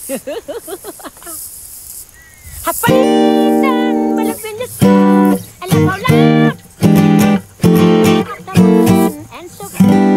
Apa dan balapin the alam kau lang. And so